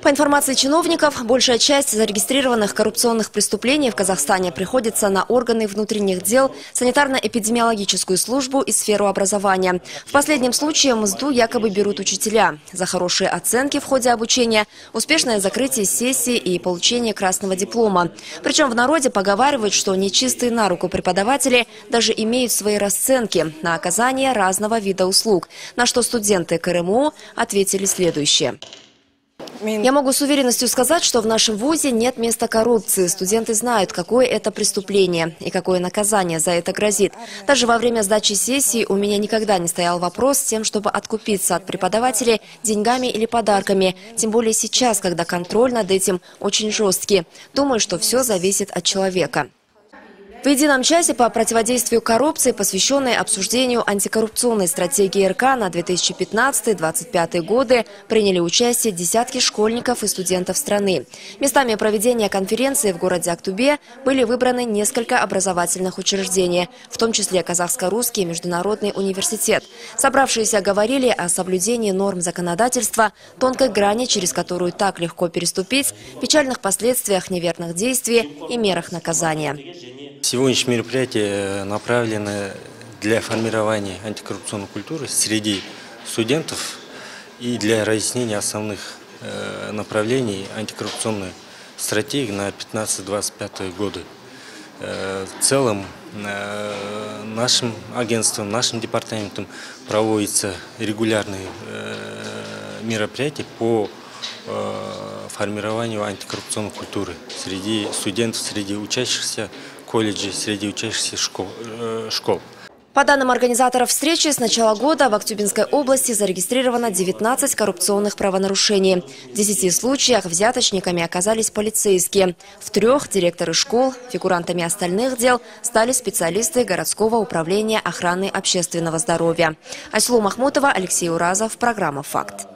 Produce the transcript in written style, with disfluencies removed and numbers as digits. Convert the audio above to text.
По информации чиновников, большая часть зарегистрированных коррупционных преступлений в Казахстане приходится на органы внутренних дел, санитарно-эпидемиологическую службу и сферу образования. В последнем случае мзду якобы берут учителя за хорошие оценки в ходе обучения, успешное закрытие сессии и получение красного диплома. Причем в народе поговаривают, что нечистые на руку преподаватели даже имеют свои расценки на оказание разного вида услуг, на что студенты КРМУ ответили следующее. Я могу с уверенностью сказать, что в нашем вузе нет места коррупции. Студенты знают, какое это преступление и какое наказание за это грозит. Даже во время сдачи сессии у меня никогда не стоял вопрос с тем, чтобы откупиться от преподавателей деньгами или подарками. Тем более сейчас, когда контроль над этим очень жесткий. Думаю, что все зависит от человека. В едином часе по противодействию коррупции, посвященной обсуждению антикоррупционной стратегии РК на 2015-2025 годы, приняли участие десятки школьников и студентов страны. Местами проведения конференции в городе Актубе были выбраны несколько образовательных учреждений, в том числе Казахско-Русский международный университет. Собравшиеся говорили о соблюдении норм законодательства, тонкой грани, через которую так легко переступить, печальных последствиях неверных действий и мерах наказания. Сегодняшнее мероприятие направлено для формирования антикоррупционной культуры среди студентов и для разъяснения основных направлений антикоррупционной стратегии на 15-25 годы. В целом нашим агентством, нашим департаментом проводятся регулярные мероприятия по формированию антикоррупционной культуры среди студентов, среди учащихся колледжей, среди учащихся школ. По данным организаторов встречи, с начала года в Актюбинской области зарегистрировано 19 коррупционных правонарушений. В 10 случаях взяточниками оказались полицейские. В 3 – директоры школ. Фигурантами остальных дел стали специалисты городского управления охраны общественного здоровья. Айслу Махмутова, Алексей Уразов. Программа «Факт».